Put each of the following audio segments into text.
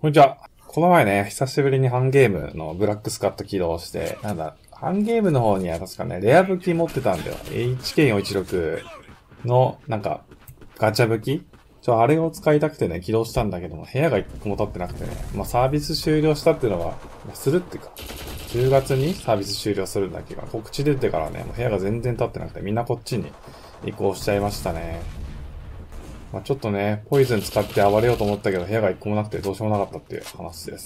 こんにちは。この前ね、久しぶりにハンゲームのブラックスカット起動して、ハンゲームの方には確かね、レア武器持ってたんだよ。HK416 の、ガチャ武器あれを使いたくてね、起動したんだけども、部屋が一個も立ってなくてね、サービス終了したっていうのは、するっていうか、10月にサービス終了するんだっけか、告知出てからね、もう部屋が全然立ってなくて、みんなこっちに移行しちゃいましたね。ちょっとね、ポイズン使って暴れようと思ったけど、部屋が一個もなくてどうしようもなかったっていう話です。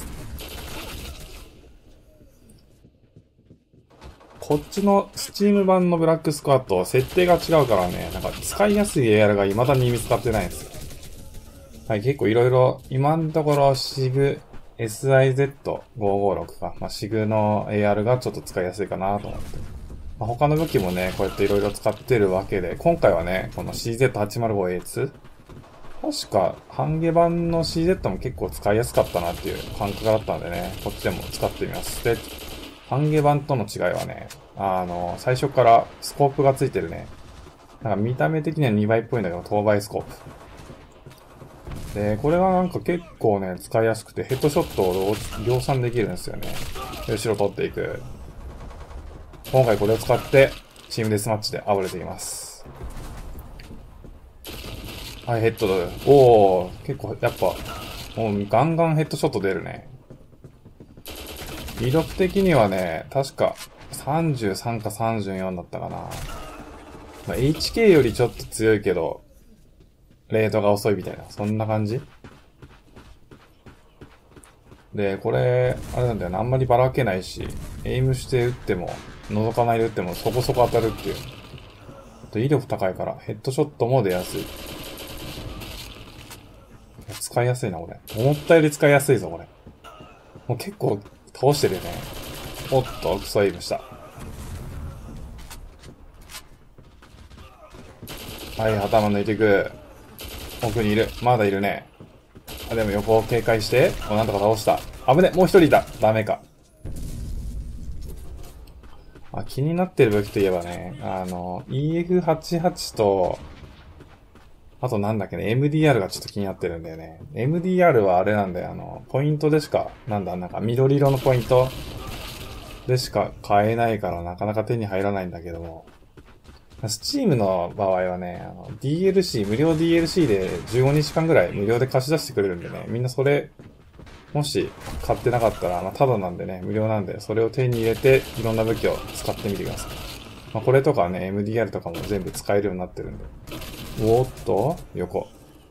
こっちのスチーム版のブラックスクワット、設定が違うからね、使いやすい AR が未だに見つかってないんですよ。はい、結構いろいろ、今のところシグ SIZ556 か。シグの AR がちょっと使いやすいかなと思って。他の武器もね、こうやっていろいろ使ってるわけで、今回はね、この CZ805A2 確か、ハンゲ版の CZ も結構使いやすかったなっていう感覚だったんでね、こっちでも使ってみます。で、ハンゲ版との違いはね、最初からスコープがついてるね。見た目的には2倍っぽいんだけど、等倍スコープ。で、これが結構ね、使いやすくて、ヘッドショットを量産できるんですよね。後ろ取っていく。今回これを使って、チームデスマッチで暴れています。はい、ヘッドだ。おー、結構、やっぱ、もうガンガンヘッドショット出るね。威力的にはね、確か33か34だったかな。HK よりちょっと強いけど、レートが遅いみたいな、そんな感じで、これ、あれなんだよな、あんまりばらけないし、エイムして撃っても、覗かないで撃ってもそこそこ当たるっていう。あと威力高いから、ヘッドショットも出やすい。使いやすいな、これ。思ったより使いやすいぞ、これ。もう結構倒してるよね。おっと、クソエイムした。はい、頭抜いていく。奥にいる。まだいるね。でも横を警戒して、なんとか倒した。危ね、もう一人いた。ダメか。気になってる武器といえばね、EF88 と、あとなんだっけね、MDR がちょっと気になってるんだよね。MDR はあれなんだよ、ポイントでしか、緑色のポイントでしか買えないからなかなか手に入らないんだけども、スチームの場合はね、DLC、無料 DLC で15日間ぐらい無料で貸し出してくれるんでね、みんなそれ、もし買ってなかったら、ただなんでね、無料なんで、それを手に入れて、いろんな武器を使ってみてください。これとかね、MDR とかも全部使えるようになってるんで。おーっと、横。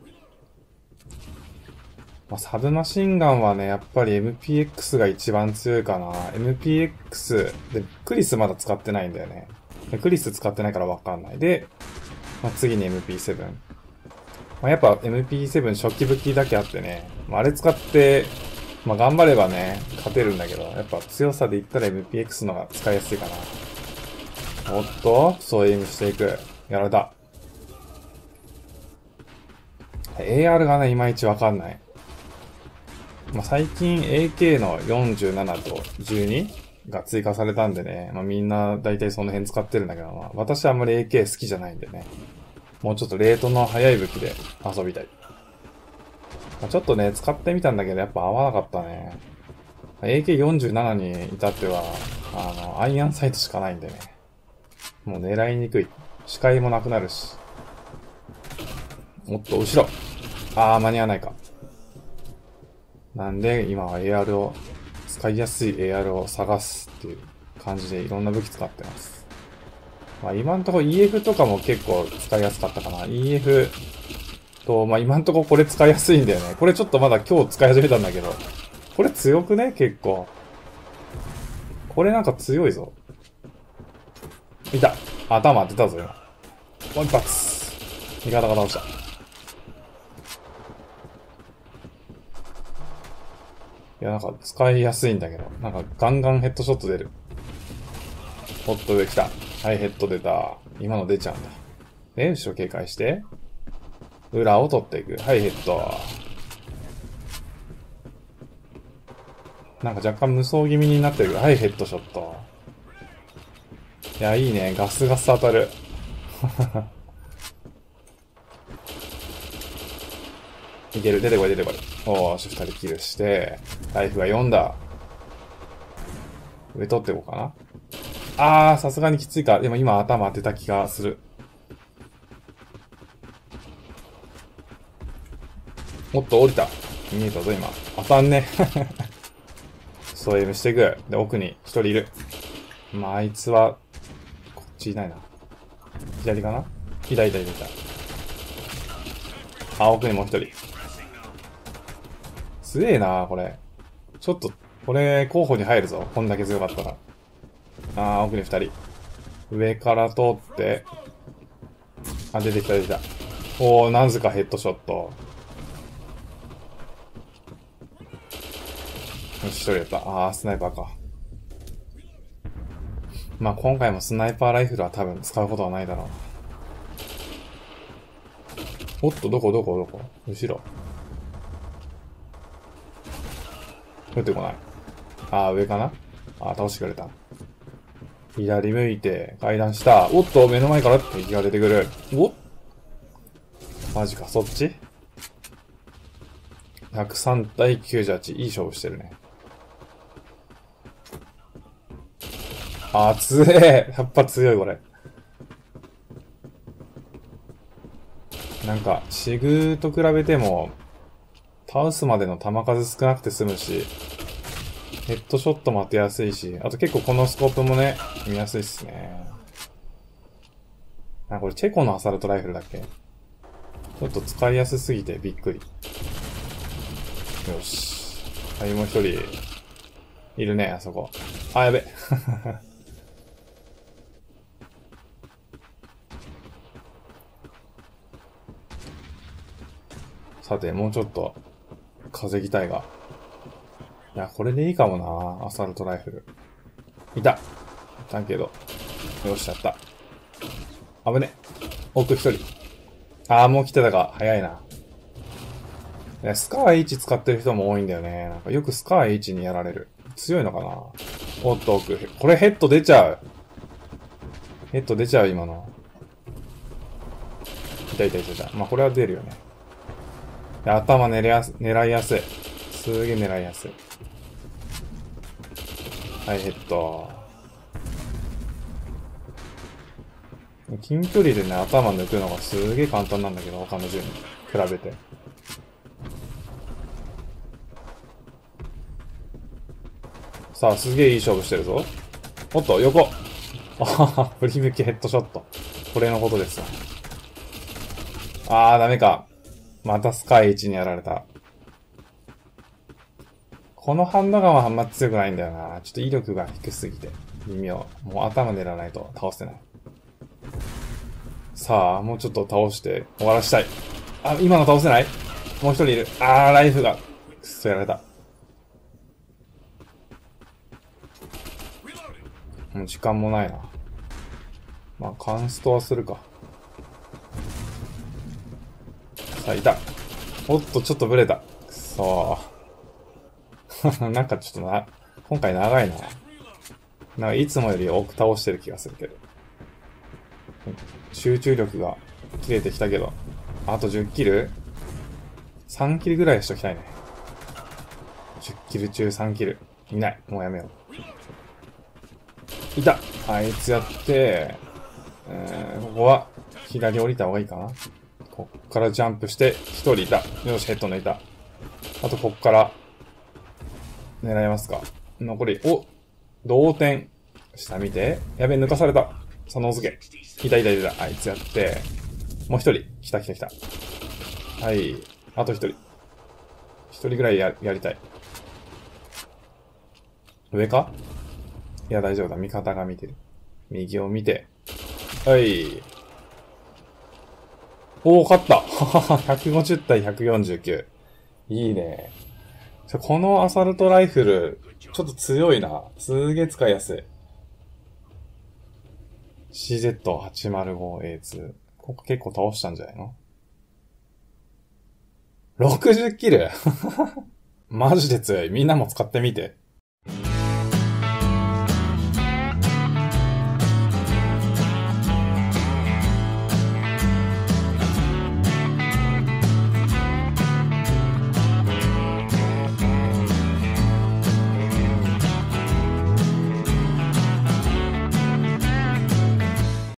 サブマシンガンはね、やっぱり MPX が一番強いかな。MPX、で、クリスまだ使ってないんだよね。クリス使ってないからわかんない。で、次に MP7。やっぱ MP7 初期武器だけあってね、あれ使って、頑張ればね、勝てるんだけど、やっぱ強さで言ったら MPX のが使いやすいかな。おっと、そうエイムしていく。やられた。AR がね、いまいちわかんない。最近 AK の47と12が追加されたんでね、みんな大体その辺使ってるんだけど、私はあんまり AK 好きじゃないんでね、もうちょっとレートの速い武器で遊びたい。ちょっとね、使ってみたんだけど、やっぱ合わなかったね。AK47 に至っては、アイアンサイトしかないんでね。もう狙いにくい。視界もなくなるし。もっと後ろ。間に合わないか。なんで、今は AR を、使いやすい AR を探すっていう感じでいろんな武器使ってます。今んとこ EF とかも結構使いやすかったかな。EF と、今んとここれ使いやすいんだよね。これちょっとまだ今日使い始めたんだけど。これ強くね結構。これ強いぞ。いた。頭当てたぞ、今。もう一発。味方が倒した。いや、使いやすいんだけど。ガンガンヘッドショット出る。おっと上来た。はい、ヘッド出た。今の出ちゃうんだ。で、後ろ警戒して。裏を取っていく。はい、ヘッド。若干無双気味になってるけど、はい、ヘッドショット。いや、いいね。ガスガス当たる。 いける。出てこい出てこい。おーし、2人キルして、ライフが4だ。上取っていこうかな。さすがにきついか。でも今頭当てた気がする。もっと降りた。見えたぞ今。当たんね。そう、エムしていく。で、奥に1人いる。まあ、あいつは、こっちいないな。左かないた。奥にもう1人。強えなこれ。ちょっと、これ、候補に入るぞ。こんだけ強かったら。奥に2人。上から通って、出てきた。なぜかヘッドショット。よし、1人やった。スナイパーか。まあ、今回もスナイパーライフルは多分使うことはないだろうな。おっと、どこ後ろ。出てこない。上かな倒してくれた。左向いて、階段下。おっと、目の前から敵が出てくる。マジか、そっち ?103 対98。いい勝負してるね。強え。やっぱ強い、これ。なんか、シグと比べても、倒すまでの弾数少なくて済むし、ヘッドショットも当てやすいし、あと結構このスコープもね、見やすいっすね。これチェコのアサルトライフルだっけ？ちょっと使いやすすぎてびっくり。よし。もう一人、いるね、あそこ。やべ。さて、もうちょっと、稼ぎたいが。いや、これでいいかもな、アサルトライフル。いたけど。よし、やった。危ね。奥一人。もう来てたか。早いな。スカー H 使ってる人も多いんだよね。なんかよくスカー H にやられる。強いのかな。おっと奥。これヘッド出ちゃう。今の。いた。まあ、これは出るよね。頭狙いやすい。すげえ狙いやすい。はい、ヘッド。近距離でね、頭抜くのがすげえ簡単なんだけど、他の銃に比べて。さあ、すげえいい勝負してるぞ。おっと、横。振り抜きヘッドショット。これのことですわ。ダメか。またスカイ1にやられた。このハンドガンはあんま強くないんだよな。ちょっと威力が低すぎて。微妙。もう頭狙わないと倒せない。さあ、もうちょっと倒して終わらしたい。今の倒せない？もう一人いる。ライフが。くっそやられた。もう時間もないな。まあ、カンストはするか。さあ、いた。おっと、ちょっとブレた。くそー。なんかちょっと今回長いな。なんかいつもより多く倒してる気がするけど。集中力が切れてきたけど。あと10キル ?3 キルぐらいしときたいね。10キル中3キル。いない。もうやめよう。いた！あいつやって、ここは左降りた方がいいかな。こっからジャンプして1人いた。よし、ヘッド抜いた。あとこっから狙いますか。残り、同点。下見て。やべ、抜かされた。その付け。いた。あいつやって。もう一人。来た。はい。あと一人。一人ぐらいやりたい。上か？いや、大丈夫だ。味方が見てる。右を見て。はい。勝った。150対149。いいね。このアサルトライフル、ちょっと強いな。すげえ使いやすい。CZ805A2。ここ結構倒したんじゃないの？ 60 キルマジで強い。みんなも使ってみて。